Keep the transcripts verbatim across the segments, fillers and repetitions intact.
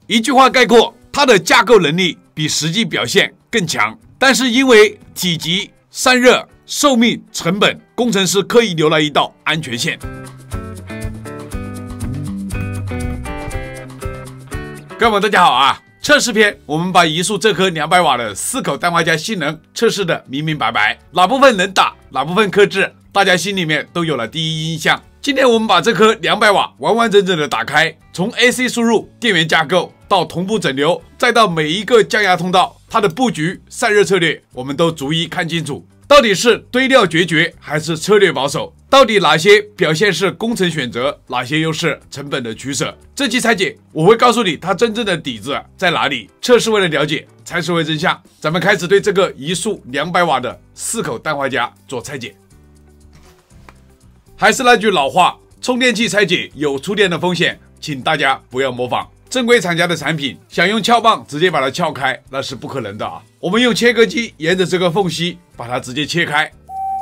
一句话概括，它的架构能力比实际表现更强，但是因为体积、散热、寿命、成本，工程师刻意留了一道安全线。各位朋友，大家好啊！测试篇，我们把移速这颗两百瓦的四口氮化镓性能测试的明明白白，哪部分能打，哪部分克制，大家心里面都有了第一印象。今天我们把这颗两百瓦完完整整的打开，从 A C 输入、电源架构到同步整流，再到每一个降压通道，它的布局、散热策略，我们都逐一看清楚。到底是堆料决绝还是策略保守？到底哪些表现是工程选择，哪些又是成本的取舍？这期拆解我会告诉你它真正的底子在哪里。测试为了了解，才是为真相。咱们开始对这个移速两百瓦的四口氮化镓做拆解。还是那句老话，充电器拆解有触电的风险，请大家不要模仿。正规厂家的产品，想用撬棒直接把它撬开，那是不可能的啊！我们用切割机沿着这个缝隙把它直接切开。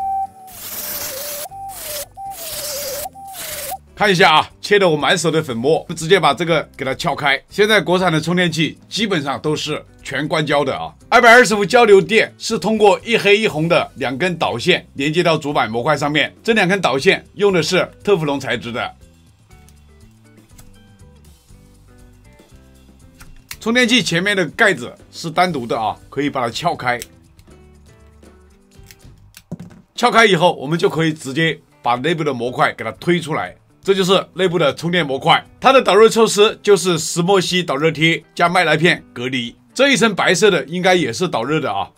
看一下啊，切得我满手的粉末，直接把这个给它撬开。现在国产的充电器基本上都是全关胶的啊，二百二十伏交流电是通过一黑一红的两根导线连接到主板模块上面，这两根导线用的是特氟龙材质的。充电器前面的盖子是单独的啊，可以把它撬开。撬开以后，我们就可以直接把内部的模块给它推出来。这就是内部的充电模块，它的导热措施就是石墨烯导热贴加麦来片隔离。这一层白色的应该也是导热的啊。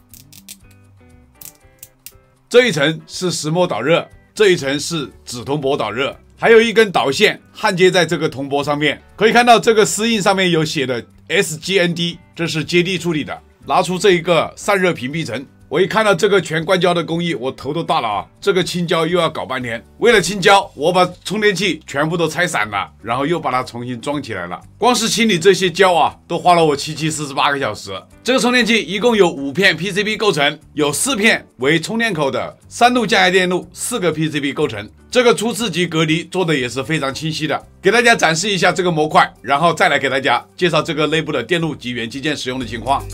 这一层是石墨导热，这一层是酯铜箔导热。还有一根导线焊接在这个铜箔上面，可以看到这个丝印上面有写的 S G N D， 这是接地处理的。拿出这一个散热屏蔽层，我一看到这个全关胶的工艺，我头都大了啊！这个清胶又要搞半天，为了清胶，我把充电器全部都拆散了，然后又把它重新装起来了。光是清理这些胶啊，都花了我七七四十八个小时。这个充电器一共有五片 P C B 构成，有四片为充电口的三路降压电路，四个 P C B 构成。这个初次级隔离做的也是非常清晰的，给大家展示一下这个模块，然后再来给大家介绍这个内部的电路及元器件使用的情况。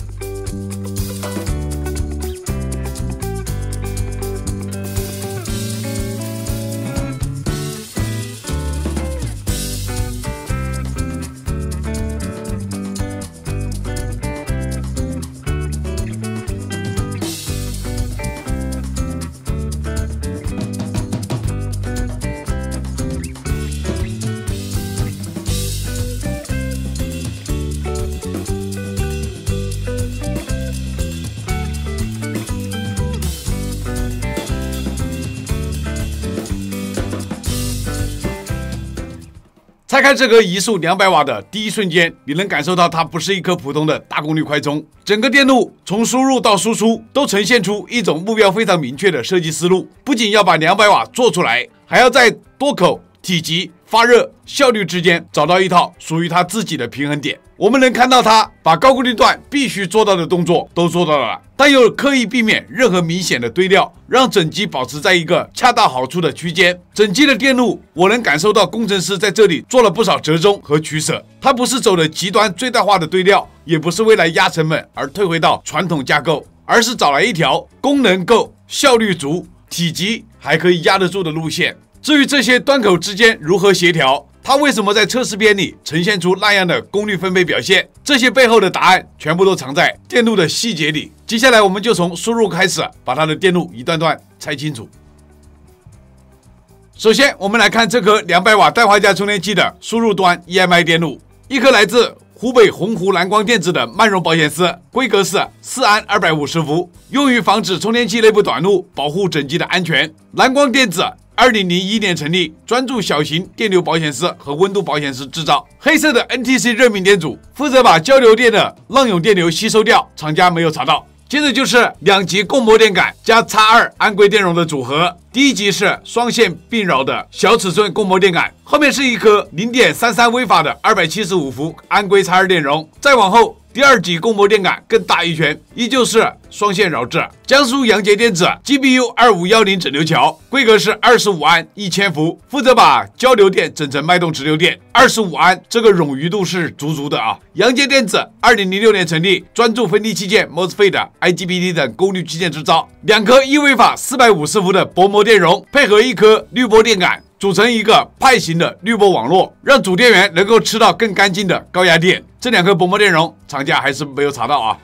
拆开这个移速两百瓦的第一瞬间，你能感受到它不是一颗普通的大功率快充，整个电路从输入到输出都呈现出一种目标非常明确的设计思路。不仅要把两百瓦做出来，还要在多口、体积、发热、效率之间找到一套属于它自己的平衡点。我们能看到它把高功率段必须做到的动作都做到了，但又刻意避免任何明显的堆料，让整机保持在一个恰到好处的区间。整机的电路，我能感受到工程师在这里做了不少折中和取舍。它不是走了极端最大化的堆料，也不是为了压成本而退回到传统架构，而是找来一条功能够、效率足、体积还可以压得住的路线。至于这些端口之间如何协调，它为什么在测试片里呈现出那样的功率分配表现，这些背后的答案全部都藏在电路的细节里。接下来我们就从输入开始，把它的电路一段段拆清楚。首先我们来看这颗两百瓦氮化镓充电器的输入端 E M I 电路，一颗来自湖北鸿湖蓝光电子的慢容保险丝，规格是四安二百五十伏，用于防止充电器内部短路，保护整机的安全。蓝光电子二零零一年成立，专注小型电流保险丝和温度保险丝制造。黑色的 N T C 热敏电阻负责把交流电的浪涌电流吸收掉，厂家没有查到。接着就是两级共膜电感加 X 二 安硅电容的组合，第一级是双线并扰的小尺寸共膜电感，后面是一颗 零点三三 微法的二百七十五伏安硅 X 二电容，再往后。 第二级供膜电感更大一圈，依旧是双线绕置。江苏阳杰电子 G B U 二五一零整流桥，规格是二十五安一千伏，负责把交流电整成脉动直流电。二十五安这个冗余度是足足的啊！阳杰电子二零零六年成立，专注分离器件、MOSFET、I G B T 等功率器件制造。两颗一微法四百五十伏的薄膜电容，配合一颗滤波电感，组成一个派型的滤波网络，让主电源能够吃到更干净的高压电。这两颗薄膜电容，厂家还是没有查到啊。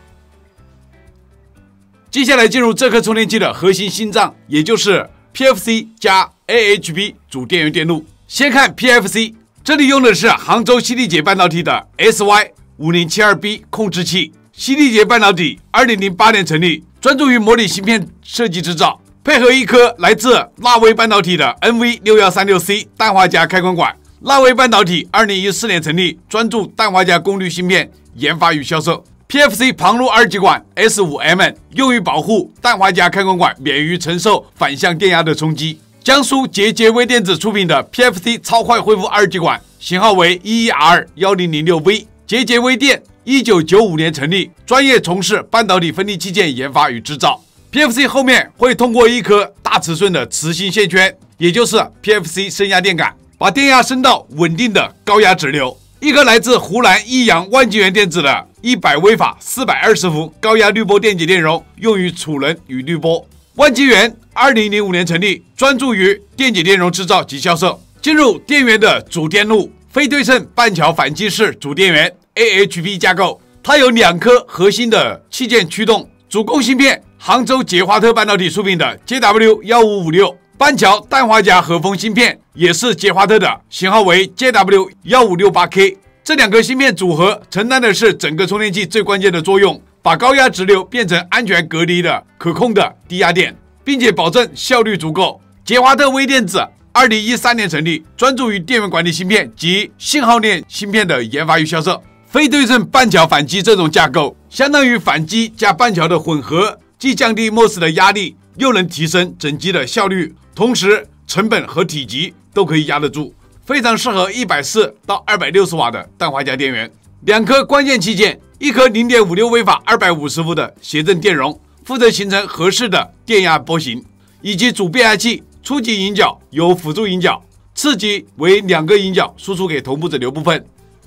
接下来进入这颗充电器的核心心脏，也就是 P F C 加 A H B 主电源电路。先看 P F C， 这里用的是杭州西力捷半导体的 S Y 五零七二 B 控制器。西力捷半导体二零零八年成立，专注于模拟芯片设计制造，配合一颗来自纳威半导体的 N V 六一三六 C 氮化镓开关管。纳威半导体二零一四年成立，专注氮化镓功率芯片研发与销售。P F C 旁路二极管 S 五 M N 用于保护氮化镓开关管免于承受反向电压的冲击。江苏捷捷微电子出品的 P F C 超快恢复二极管，型号为 E E R 一零零六 V。捷捷微电一九九五年成立，专业从事半导体分离器件研发与制造。P F C 后面会通过一颗大尺寸的磁性线圈，也就是 P F C 升压电感，把电压升到稳定的高压直流。一颗来自湖南益阳万金源电子的一百微法四百二十伏高压滤波电解电容，用于储能与滤波。万金源二零零五年成立，专注于电解电容制造及销售。进入电源的主电路，非对称半桥反击式主电源 A H B 架构，它有两颗核心的器件驱动，主供芯片杭州捷华特半导体出品的 J W 一五五六。半桥氮化镓和风芯片也是捷华特的，型号为 J W 一五六八 K。这两个芯片组合承担的是整个充电器最关键的作用，把高压直流变成安全隔离的可控的低压电，并且保证效率足够。捷华特微电子二零一三年成立，专注于电源管理芯片及信号链芯片的研发与销售。非对称半桥反击这种架构，相当于反击加半桥的混合，既降低 M O S 的压力，又能提升整机的效率，同时成本和体积都可以压得住，非常适合一百四到二百六十瓦的氮化镓电源。两颗关键器件，一颗 零点五六微法二百五十伏的谐振电容，负责形成合适的电压波形，以及主变压器。初级引脚有辅助引脚，次级为两个引脚输出给同步整流部分。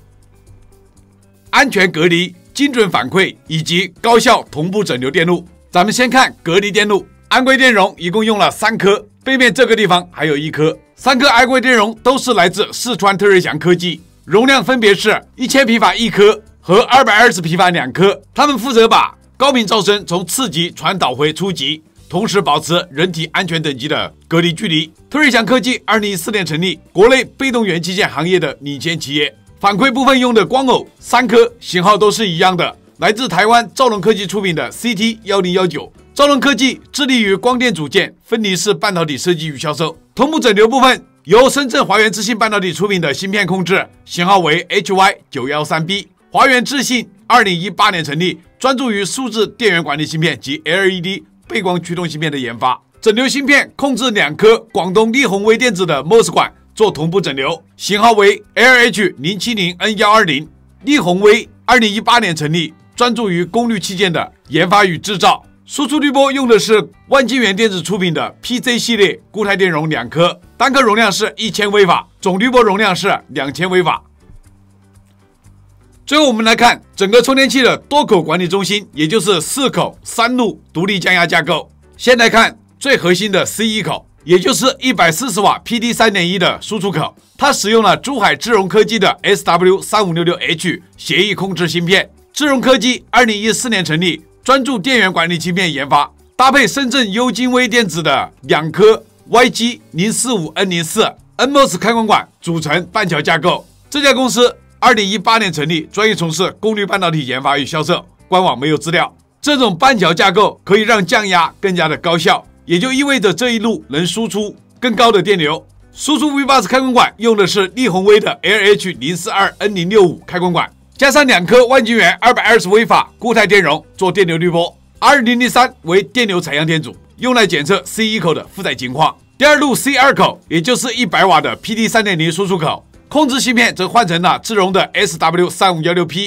安全隔离、精准反馈以及高效同步整流电路。咱们先看隔离电路，安规电容一共用了三颗，背面这个地方还有一颗。三颗安规电容都是来自四川特瑞祥科技，容量分别是一千皮法一颗和二百二十皮法两颗。它们负责把高频噪声从次级传导回初级，同时保持人体安全等级的隔离距离。特瑞祥科技二零一四年成立，国内被动元器件行业的领先企业。反馈部分用的光偶三颗，型号都是一样的，来自台湾兆龙科技出品的 C T 一零一九。兆龙科技致力于光电组件分离式半导体设计与销售。同步整流部分由深圳华源智信半导体出品的芯片控制，型号为 H Y 九一三 B。华源智信二零一八年成立，专注于数字电源管理芯片及 L E D 背光驱动芯片的研发。整流芯片控制两颗广东力宏微电子的 M O S 管做同步整流，型号为 L H 零七零 N一二零。力宏微二零一八年成立，专注于功率器件的研发与制造。输出滤波用的是万金源电子出品的 P Z 系列固态电容两颗，单颗容量是一千微法，总滤波容量是两千微法。最后我们来看整个充电器的多口管理中心，也就是四口三路独立降压架构。先来看最核心的 C 一口，也就是一百四十瓦 P D 三点一 的输出口，它使用了珠海智荣科技的 S W 三五六六 H 协议控制芯片。智荣科技二零一四年成立，专注电源管理芯片研发，搭配深圳优金微电子的两颗 Y G 零四五 N 零四 N M O S 开关管组成半桥架构。这家公司二零一八年成立，专业从事功率半导体研发与销售，官网没有资料。这种半桥架构可以让降压更加的高效，也就意味着这一路能输出更高的电流。输出 V 八十 开关管用的是力宏微的 L H 零四二 N 零六五 开关管，加上两颗万金源二百二十微法固态电容做电流滤波。二零零三为电流采样电阻，用来检测 C 一口的负载情况。第二路 C 二口，也就是一百瓦的 P D 三点零 输出口，控制芯片则换成了智荣的 S W 三五一六 P，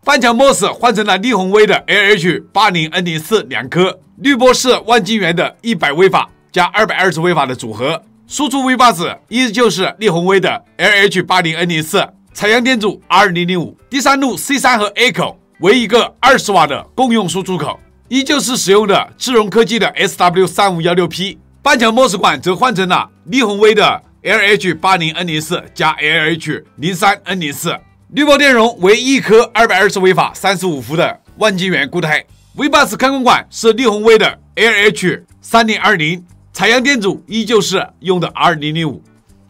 半桥 M O S 换成了力宏威的 L H 八零 N 零四 两颗，滤波是万金源的一百微法加二百二十微法的组合，输出 V 八 子依旧是力宏威的 L H 八零 N 零四，采样电阻 R 零零五，第三路 C 三 和 A 口为一个二十瓦的共用输出口，依旧是使用的智荣科技的 S W 三五一六 P， 半桥 M O S 管则换成了力宏威的 L H 八零 N 零四 加 L H 零三 N 零四， 滤波电容为一颗二百二十微法三十五伏的万金源固态， V 八 子开关管是力宏威的 L H 三零二零， 采样电阻依旧是用的 R 零零五。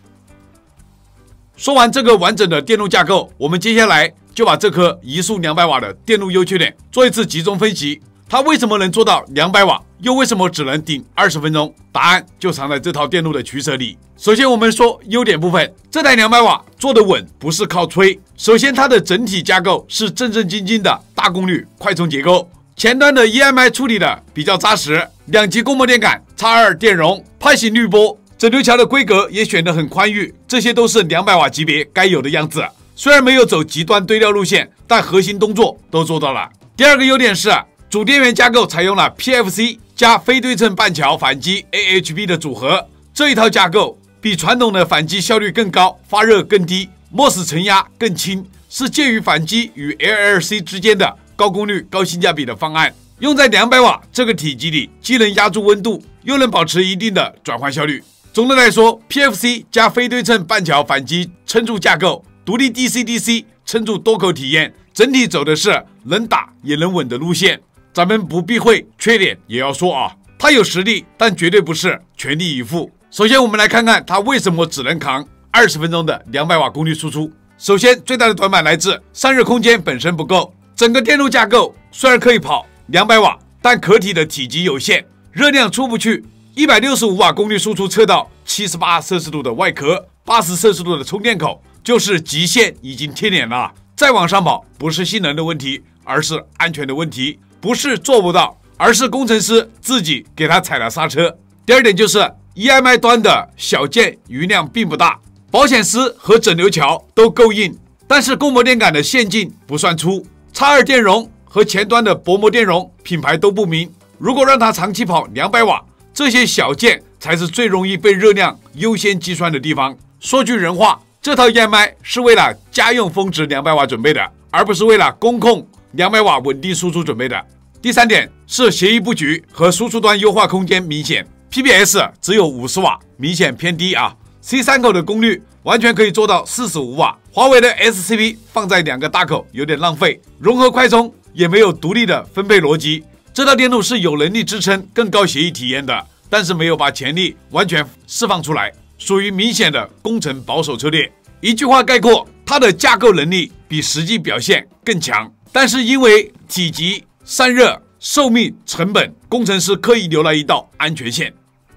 说完这个完整的电路架构，我们接下来就把这颗移速两百瓦的电路优缺点做一次集中分析。它为什么能做到两百瓦，又为什么只能顶二十分钟？答案就藏在这套电路的取舍里。首先我们说优点部分，这台两百瓦做得稳，不是靠吹。首先它的整体架构是正正经经的大功率快充结构，前端的 E M I 处理的比较扎实，两级供膜电感 X 二 电容，派型滤波，整流桥的规格也选得很宽裕，这些都是两百瓦级别该有的样子。虽然没有走极端堆料路线，但核心动作都做到了。第二个优点是主电源架构采用了 P F C 加非对称半桥反击 A H B 的组合，这一套架构比传统的反击效率更高，发热更低， M O S 承压更轻，是介于反击与 L L C 之间的高功率高性价比的方案。用在两百瓦这个体积里，既能压住温度，又能保持一定的转换效率。总的来说 ，P F C 加非对称半桥反击撑住架构，独立 D C D C 撑住多口体验，整体走的是能打也能稳的路线。咱们不避讳缺点也要说啊，它有实力，但绝对不是全力以赴。首先我们来看看它为什么只能扛二十分钟的两百瓦功率输出。首先最大的短板来自散热空间本身不够，整个电路架构虽然可以跑两百瓦，但壳体的体积有限，热量出不去。一百六十五瓦功率输出测到七十八摄氏度的外壳，八十摄氏度的充电口，就是极限已经贴脸了。再往上跑不是性能的问题，而是安全的问题，不是做不到，而是工程师自己给他踩了刹车。第二点就是 E M I 端的小件余量并不大，保险丝和整流桥都够硬，但是供膜电感的线径不算粗， X 二 电容和前端的薄膜电容品牌都不明。如果让它长期跑两百瓦，这些小件才是最容易被热量优先计算的地方。说句人话，这套 E M I 是为了家用峰值两百瓦准备的，而不是为了工控两百瓦稳定输出准备的。第三点是协议布局和输出端优化空间明显， P B S 只有五十瓦，明显偏低啊。C 三 口的功率完全可以做到四十五瓦，华为的 S C P 放在两个大口有点浪费，融合快充也没有独立的分配逻辑。这套电路是有能力支撑更高协议体验的，但是没有把潜力完全释放出来，属于明显的工程保守策略。一句话概括，它的架构能力比实际表现更强，但是因为体积、散热、寿命、成本，工程师刻意留了一道安全线。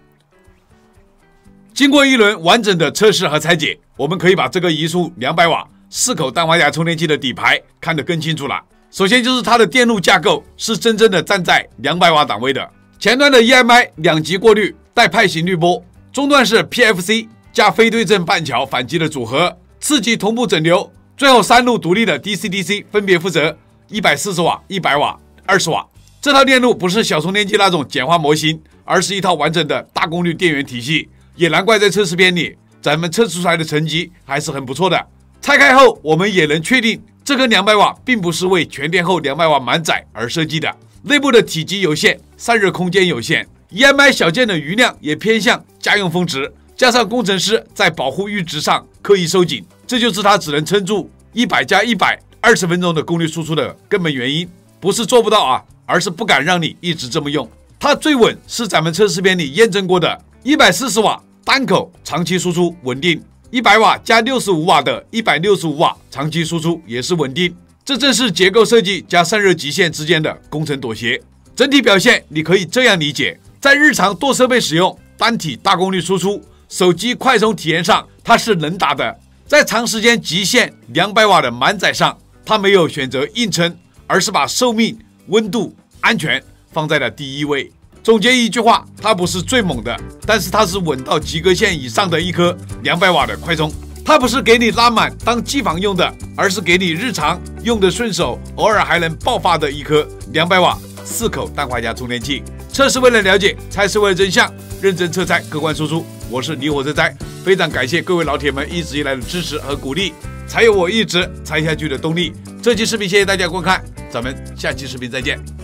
经过一轮完整的测试和拆解，我们可以把这个移速两百瓦四口氮化镓充电器的底牌看得更清楚了。首先就是它的电路架构是真正的站在两百瓦档位的，前端的 E M I 两级过滤带派型滤波，中段是 P F C 加非对称半桥反击的组合，次级同步整流，最后三路独立的 D C D C 分别负责一百四十瓦、一百瓦、二十瓦。这套电路不是小充电器那种简化模型，而是一套完整的大功率电源体系，也难怪在测试片里咱们测试出来的成绩还是很不错的。拆开后我们也能确定，这颗两百瓦并不是为全电后两百瓦满载而设计的，内部的体积有限，散热空间有限， E M I 小件的余量也偏向家用峰值，加上工程师在保护阈值上刻意收紧，这就是它只能撑住一百加一百二十分钟的功率输出的根本原因。不是做不到啊，而是不敢让你一直这么用。它最稳是咱们测试片里验证过的一百四十瓦单口长期输出稳定，一百瓦加六十五瓦的一百六十五瓦长期输出也是稳定。这正是结构设计加散热极限之间的工程妥协。整体表现你可以这样理解，在日常多设备使用、单体大功率输出、手机快充体验上它是能打的，在长时间极限两百瓦的满载上，它没有选择硬撑，而是把寿命、温度、安全放在了第一位。总结一句话，它不是最猛的，但是它是稳到及格线以上的一颗两百瓦的快充。它它不是给你拉满当机房用的，而是给你日常用的顺手，偶尔还能爆发的一颗两百瓦四口氮化镓充电器。测试为了了解，猜是为了真相，认真测猜，客观输出。我是离火车斋，非常感谢各位老铁们一直以来的支持和鼓励，才有我一直猜下去的动力。这期视频谢谢大家观看，咱们下期视频再见。